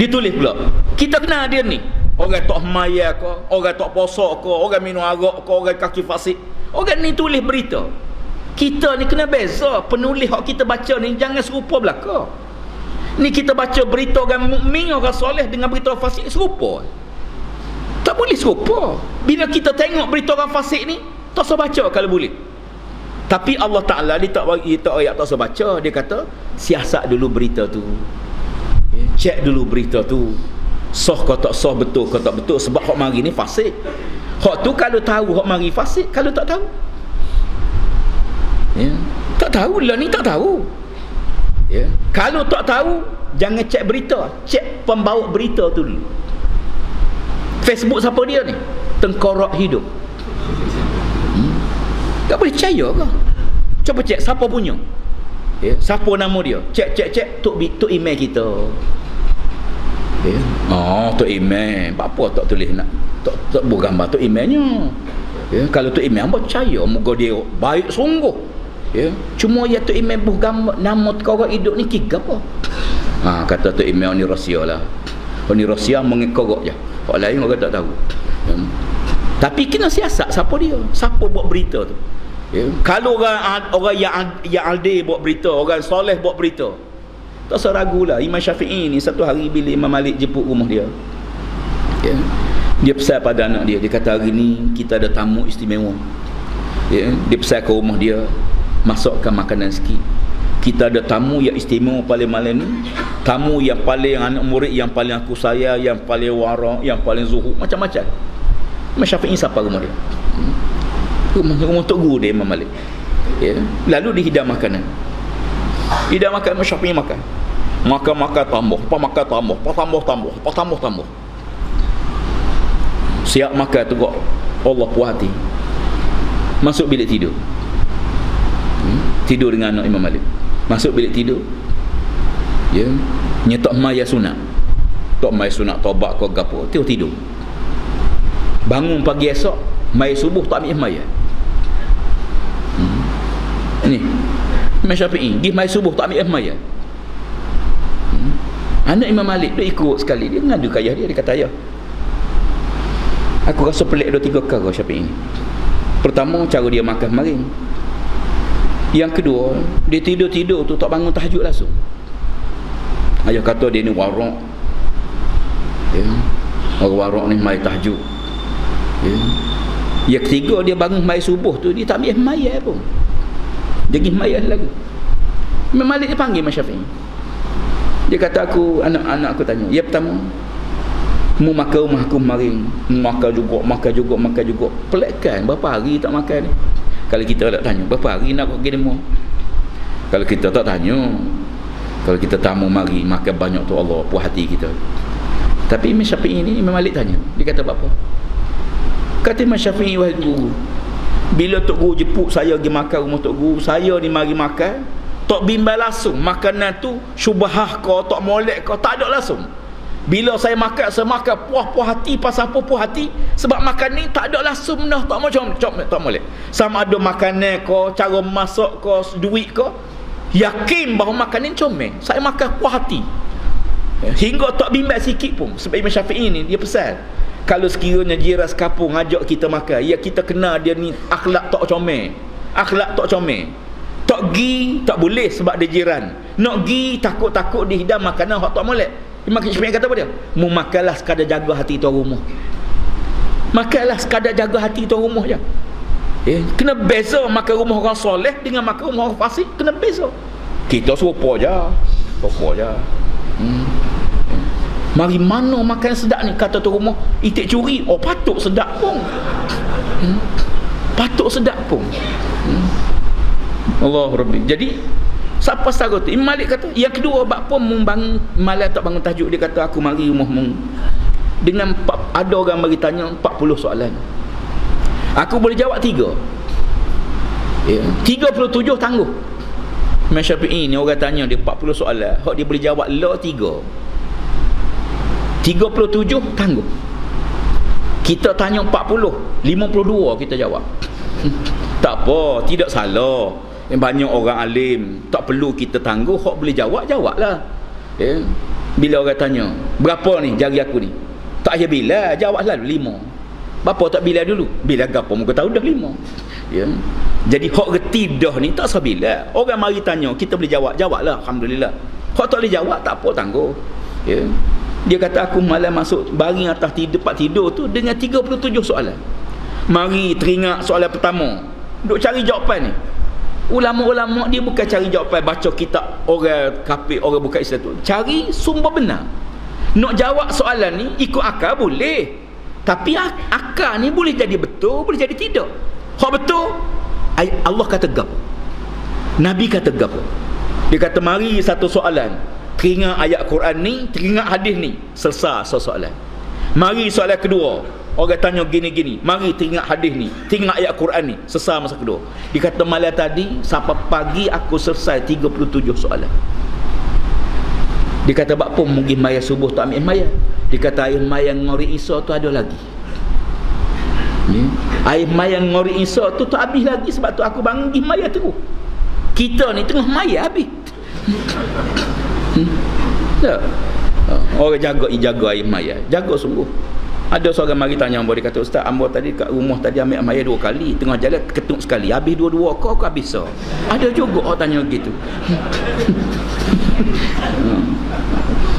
Ditulis pula. Kita kenal dia ni. Orang tak maya ke, orang tak puasa ke, orang minum arak ke, orang kaki fasik. Orang ni tulis berita. Kita ni kena beza. Penulis hak kita baca ni jangan serupa belaka. Ni kita baca berita orang mukmin, orang soleh dengan berita fasik serupa. Tak boleh serupa. Bila kita tengok berita orang fasik ni, tak usah baca kalau boleh. Tapi Allah Ta'ala dia tak bagi kita ayat tak usah baca. Dia kata siasat dulu berita tu, cek dulu berita tu, sah kau tak sah, betul kau tak betul. Sebab hak mari ni fasik. Hak tu kalau tahu hak mari fasik, kalau tak tahu tak tahu lah ni, tak tahu kalau tak tahu jangan cek berita, cek pembawa berita tu dulu. Facebook siapa dia ni? Tengkorak hidup. Tak boleh percaya ke? Cuba cek siapa punya, siapa nama dia, cek tuk email kita. Tuk email apa tak tulis nak tak buat gambar tuk emailnya. Kalau tuk email hamba percaya moga dia baik sungguh. Cuma ya tuk email buh gambar nama orang hidup ni kira apa? Kata tuk email ni rahsia lah. Ni rahsia mengekorok je. Orang lain orang tak tahu. Tapi kena siasat siapa dia, siapa buat berita tu. Kalau orang yang adil buat berita, orang soleh buat berita, tak usah ragulah. Imam Syafi'i ni satu hari bila Imam Malik jemput rumah dia, dia pesan pada anak dia. Dia kata hari ni kita ada tamu istimewa. Dia pesan ke rumah dia, masukkan makanan sikit. Kita ada tamu yang istimewa paling malam ni, tamu yang paling anak murid yang paling aku sayang, yang paling warak, yang paling zuhud, macam-macam. Imam Syafi'i siapa rumah dia? Rumah Tok Guru dia, Imam Malik. Lalu dihidang makanan. Hidang makan, Imam Syafi'i makan. Makan tambah, tambah. Siap makan tu kok Allah puas hati. Masuk bilik tidur. Tidur dengan anak Imam Malik. Masuk bilik tidur. Nyetok maya sunat. Tok maya sunat tobat kau gapo, tidur. Bangun pagi esok, maya subuh tak ambil maya. Ni Imam Syafi'i pergi maya subuh tak ambil maya. Anak Imam Malik dia ikut sekali, dia ngadu ke ayah dia. Dia kata, ayah, aku rasa pelik 2-3 perkara Syafi'i ni. Pertama, cara dia makan maring. Yang kedua, dia tidur-tidur tu tak bangun tahajud langsung. Ayah kata dia ni warak. Orang warak ni mai tahajud. Yang ketiga, dia bangun mai subuh tu dia tak ambil maya pun. Dia pergi maya lagi. Imam Malik dia panggil Imam Syafi'i. Dia kata, aku, anak-anak aku tanya, ya pertama, mu makan rumah aku maring, mu makan juga. Pelik kan, berapa hari tak makan ni? Kalau kita tak tanya, berapa hari nak pergi demo? Kalau kita tak tanya, kalau kita tamu mari makan banyak tu Allah puas hati kita. Tapi Imam Syafi'i ni, Imam Malik tanya, dia kata apa? Kata Imam Syafi'i, wahai guru, bila Tok Guru jemput saya pergi makan rumah Tok Guru, saya ni mari makan, tak bimbang langsung makanan tu syubhah kau, tak molek kau, tak ada langsung. Bila saya makan puas-puas hati. Pasal apa puas hati? Sebab makan ni tak ada langsung dah, tak macam tak molek. Sama ada makanan kau, cara masak kau, duit kau, yakin bahawa makan ni comel. Saya makan puas hati, hingga tak bimbang sikit pun. Sebab Imam Syafi'i ni dia pesan, kalau sekiranya jiran sekapung ajak kita makan, ya kita kenal dia ni akhlak tak comel. Tak gi tak boleh sebab dia jiran. Nak gi takut-takut dihidang makanan hak tak molek. Imam Syafi'i kata apa dia? Mu makanlah sekadar jaga hati tuan rumah. Makanlah sekadar jaga hati tuan rumah je. Kena beza makan rumah orang soleh dengan makan rumah orang fasik, kena beza. Kita serupa je. Mari mana makan sedap ni, kata tu rumah itik curi, patut sedap pun. Allah Rabbi. Jadi siapa setara tu Imam Malik kata. Yang kedua, apa membangun malam tak bangun tahajud. Dia kata, aku mari rumahmu dengan ada orang mari tanya 40 soalan, aku boleh jawab 3. 37 tangguh. Imam Syafi'i ni orang tanya dia 40 soalan, hak dia boleh jawab la 3. 37 tangguh. Kita tanya 40, 52 kita jawab. Tak apa, tidak salah. Banyak orang alim, tak perlu kita tangguh. Hak boleh jawab, jawablah. Bila orang tanya, berapa ni jari aku ni? Tak payah bila, jawab selalu 5. Bapa tak bila dulu? Bila gapo muka tahu dah 5. Ya. Jadi hak reti dah ni tak usah bila. Orang mari tanya, kita boleh jawab, jawablah alhamdulillah. Hak tak boleh jawab tak apa, tangguh. Ya. Dia kata aku malam masuk baring atas tempat tidur tu dengan 37 soalan. Mari teringat soalan pertama. Duk cari jawapan ni. Ulama-ulama dia bukan cari jawapan baca kitab orang kafir, orang bukan Islam tu. Cari sumber benar. Nak jawab soalan ni ikut akal boleh. Tapi akal ni boleh jadi betul, boleh jadi tidak. Hak betul Allah kata gap. Nabi kata gap. Dia kata mari satu soalan. Teringat ayat Quran ni, teringat hadis ni, selesai soalan. Mari soalan kedua. Orang tanya gini-gini, mari teringat hadis ni, teringat ayat Quran ni, selesai masa kedua. Dia kata malam tadi sampai pagi aku selesai 37 soalan. Dia kata bapa mungkin maya subuh tak ambil maya. Dia kata air maya ngori Isa tu ada lagi. Ni, air maya ngori Isa tu tak habis lagi, sebab tu aku bangun pergi maya terus. Kita ni tengah maya habis. Tak. Orang jaga air maya, jaga sungguh. Ada seorang mari tanya ambo, dia kata ustaz ambo tadi kat rumah tadi ambil maya 2 kali, tengah jalan ketuk sekali, habis dua-dua kau habis so. Ada juga orang tanya gitu.